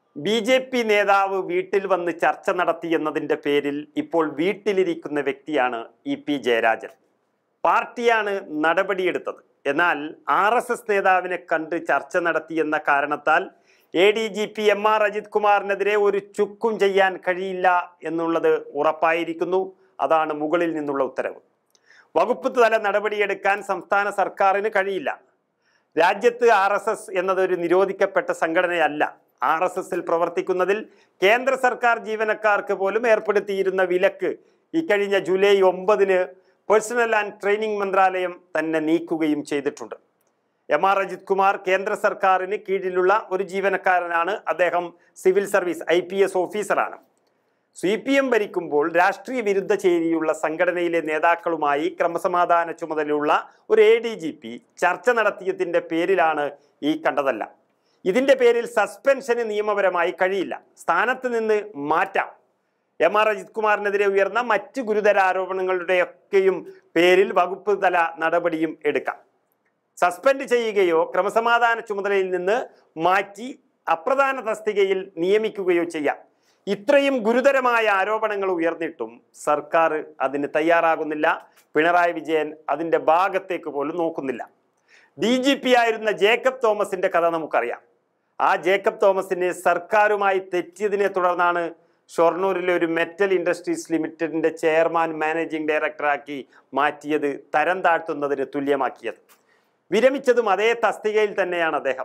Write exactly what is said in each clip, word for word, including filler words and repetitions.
B J P നേതാവ് വീട്ടിൽ വന്ന് ചർച്ച നടത്തിയെന്നതിൻ്റെ പേരിൽ ഇപ്പോൾ വീട്ടിലിരിക്കുന്ന വ്യക്തിയാണ് ഇ പി ജയരാജൻ. പാർട്ടിയാണ് നടപടിയെടുത്തത്. എന്നാൽ ആർ എസ് എസ് നേതാവിനെ കണ്ട് ചർച്ച നടത്തിയെന്ന കാരണത്താൽ A D G P M R Ajith കുമാറിനെതിരെ ഒരു ചുക്കും ചെയ്യാൻ കഴിയില്ല എന്നുള്ളത് ഉറപ്പായിരിക്കുന്നു. അതാണ് മുകളിൽ നിന്നുള്ള ഉത്തരവ്. വകുപ്പ് തല നടപടിയെടുക്കാൻ സംസ്ഥാന സർക്കാരിന് കഴിയില്ല. രാജ്യത്ത് ആർ എസ് എസ് എന്നതൊരു നിരോധിക്കപ്പെട്ട സംഘടനയല്ല. ആർ എസ് എസിൽ പ്രവർത്തിക്കുന്നതിൽ കേന്ദ്ര സർക്കാർ ജീവനക്കാർക്ക് പോലും ഏർപ്പെടുത്തിയിരുന്ന വിലക്ക് ഇക്കഴിഞ്ഞ ജൂലൈ ഒമ്പതിന് പേഴ്സണൽ ആൻഡ് ട്രെയിനിങ് മന്ത്രാലയം തന്നെ നീക്കുകയും ചെയ്തിട്ടുണ്ട്. എം ആർ അജിത് കുമാർ കേന്ദ്ര സർക്കാരിന് കീഴിലുള്ള ഒരു ജീവനക്കാരനാണ്. അദ്ദേഹം civil service I P S ഓഫീസറാണ്. സി പി എം ഭരിക്കുമ്പോൾ രാഷ്ട്രീയ വിരുദ്ധ ചേരിയുള്ള സംഘടനയിലെ നേതാക്കളുമായി ക്രമസമാധാന ചുമതലയുള്ള ഒരു എ ഡി ജി പി ചർച്ച നടത്തിയതിൻ്റെ പേരിലാണ് ഈ കണ്ടതല്ല. ഇതിൻ്റെ പേരിൽ സസ്പെൻഷന് നിയമപരമായി കഴിയില്ല. സ്ഥാനത്ത് നിന്ന് മാറ്റാം. എം ആർ അജിത് കുമാറിനെതിരെ ഉയർന്ന മറ്റ് ഗുരുതര ആരോപണങ്ങളുടെയൊക്കെയും പേരിൽ വകുപ്പ് തല നടപടിയും എടുക്കാം. സസ്പെൻഡ് ചെയ്യുകയോ ക്രമസമാധാന ചുമതലയിൽ നിന്ന് മാറ്റി അപ്രധാന തസ്തികയിൽ നിയമിക്കുകയോ ചെയ്യാം. ഇത്രയും ഗുരുതരമായ ആരോപണങ്ങൾ ഉയർന്നിട്ടും സർക്കാർ അതിന് തയ്യാറാകുന്നില്ല. പിണറായി വിജയൻ അതിൻ്റെ ഭാഗത്തേക്ക് പോലും നോക്കുന്നില്ല. ഡി ജി പി ആയിരുന്ന ജേക്കബ് തോമസിന്റെ കഥ നമുക്കറിയാം. ആ ജേക്കബ് തോമസിനെ സർക്കാരുമായി തെറ്റിയതിനെ തുടർന്നാണ് ഷൊർണൂരിലെ ഒരു മെറ്റൽ ഇൻഡസ്ട്രീസ് ലിമിറ്റഡിന്റെ ചെയർമാൻ മാനേജിംഗ് ഡയറക്ടറാക്കി മാറ്റിയത്, തരം താഴ്ത്തുന്നതിന് തുല്യമാക്കിയത്. വിരമിച്ചതും അതേ തസ്തികയിൽ തന്നെയാണ് അദ്ദേഹം.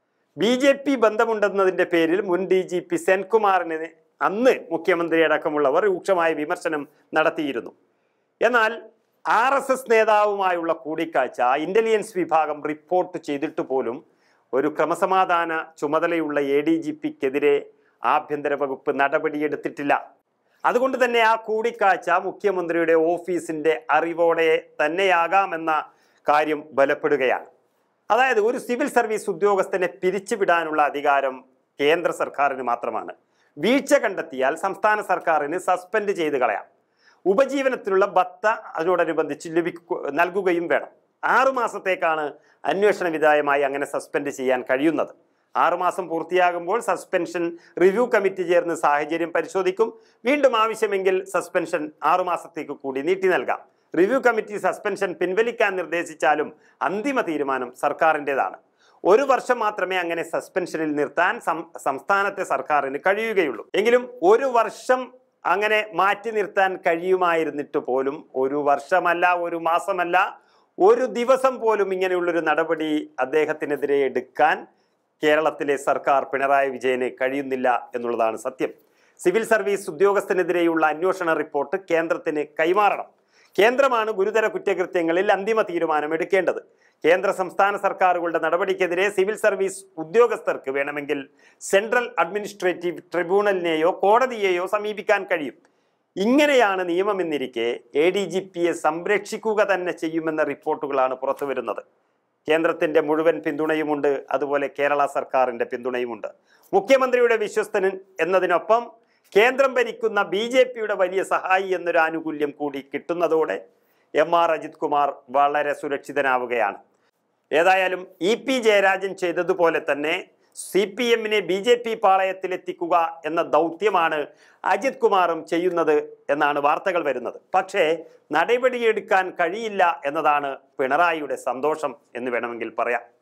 ബി ജെ പി ബന്ധമുണ്ടെന്നതിൻ്റെ പേരിൽ മുൻ ഡി ജി പി സെൻകുമാറിന് അന്ന് മുഖ്യമന്ത്രി അടക്കമുള്ളവർ രൂക്ഷമായ വിമർശനം നടത്തിയിരുന്നു. എന്നാൽ ആർ എസ് എസ് നേതാവുമായുള്ള കൂടിക്കാഴ്ച ഇന്റലിജൻസ് വിഭാഗം റിപ്പോർട്ട് ചെയ്തിട്ട് പോലും ഒരു ക്രമസമാധാന ചുമതലയുള്ള എ ഡി ജി പിക്കെതിരെ ആഭ്യന്തര വകുപ്പ് നടപടിയെടുത്തിട്ടില്ല. അതുകൊണ്ട് തന്നെ ആ കൂടിക്കാഴ്ച മുഖ്യമന്ത്രിയുടെ ഓഫീസിന്റെ അറിവോടെ തന്നെയാകാമെന്ന കാര്യം ബലപ്പെടുകയാണ്. അതായത് ഒരു സിവിൽ സർവീസ് ഉദ്യോഗസ്ഥനെ പിരിച്ചുവിടാനുള്ള അധികാരം കേന്ദ്ര സർക്കാരിന് മാത്രമാണ്. വീഴ്ച കണ്ടെത്തിയാൽ സംസ്ഥാന സർക്കാരിന് സസ്പെൻഡ് ചെയ്ത് കളയാം. ഉപജീവനത്തിനുള്ള ഭത്ത അതിനോടനുബന്ധിച്ച് ലഭിക്കു നൽകുകയും വേണം. ആറുമാസത്തേക്കാണ് അന്വേഷണ വിധേയമായി അങ്ങനെ സസ്പെൻഡ് ചെയ്യാൻ കഴിയുന്നത്. ആറുമാസം പൂർത്തിയാകുമ്പോൾ സസ്പെൻഷൻ റിവ്യൂ കമ്മിറ്റി ചേർന്ന് സാഹചര്യം പരിശോധിക്കും. വീണ്ടും ആവശ്യമെങ്കിൽ സസ്പെൻഷൻ ആറുമാസത്തേക്ക് കൂടി നീട്ടി നൽകാം. റിവ്യൂ കമ്മിറ്റി സസ്പെൻഷൻ പിൻവലിക്കാൻ നിർദ്ദേശിച്ചാലും അന്തിമ തീരുമാനം സർക്കാരിൻ്റെതാണ്. ഒരു വർഷം മാത്രമേ അങ്ങനെ സസ്പെൻഷനിൽ നിർത്താൻ സംസ്ഥാനത്തെ സർക്കാരിന് കഴിയുകയുള്ളൂ. എങ്കിലും ഒരു വർഷം അങ്ങനെ മാറ്റി നിർത്താൻ കഴിയുമായിരുന്നിട്ട് പോലും ഒരു വർഷമല്ല, ഒരു മാസമല്ല, ഒരു ദിവസം പോലും ഇങ്ങനെയുള്ളൊരു നടപടി അദ്ദേഹത്തിനെതിരെ എടുക്കാൻ കേരളത്തിലെ സർക്കാർ പിണറായി വിജയന് കഴിയുന്നില്ല എന്നുള്ളതാണ് സത്യം. സിവിൽ സർവീസ് ഉദ്യോഗസ്ഥനെതിരെയുള്ള അന്വേഷണ റിപ്പോർട്ട് കേന്ദ്രത്തിന് കൈമാറണം. കേന്ദ്രമാണ് ഗുരുതര കുറ്റകൃത്യങ്ങളിൽ അന്തിമ തീരുമാനം എടുക്കേണ്ടത്. കേന്ദ്ര സംസ്ഥാന സർക്കാരുകളുടെ നടപടിക്കെതിരെ സിവിൽ സർവീസ് ഉദ്യോഗസ്ഥർക്ക് വേണമെങ്കിൽ സെൻട്രൽ അഡ്മിനിസ്ട്രേറ്റീവ് ട്രിബ്യൂണലിനെയോ കോടതിയെയോ സമീപിക്കാൻ കഴിയും. ഇങ്ങനെയാണ് നിയമമെന്നിരിക്കെ എ ഡി ജി പിയെ സംരക്ഷിക്കുക തന്നെ ചെയ്യുമെന്ന റിപ്പോർട്ടുകളാണ് പുറത്തു വരുന്നത്. കേന്ദ്രത്തിന്റെ മുഴുവൻ പിന്തുണയുമുണ്ട്, അതുപോലെ കേരള സർക്കാരിന്റെ പിന്തുണയുമുണ്ട്. മുഖ്യമന്ത്രിയുടെ വിശ്വസ്തൻ എന്നതിനൊപ്പം കേന്ദ്രം ഭരിക്കുന്ന ബി ജെ പിയുടെ വലിയ സഹായി എന്നൊരു ആനുകൂല്യം കൂടി കിട്ടുന്നതോടെ എം ആർ അജിത് കുമാർ വളരെ സുരക്ഷിതനാവുകയാണ്. ഏതായാലും ഇ പി ജയരാജൻ ചെയ്തതുപോലെ തന്നെ സി പി എമ്മിനെ ബി ജെ പി പാളയത്തിലെത്തിക്കുക എന്ന ദൗത്യമാണ് അജിത് കുമാറും ചെയ്യുന്നത് എന്നാണ് വാർത്തകൾ വരുന്നത്. പക്ഷേ നടപടിയെടുക്കാൻ കഴിയില്ല എന്നതാണ് പിണറായിയുടെ സന്തോഷം എന്ന് വേണമെങ്കിൽ പറയാം.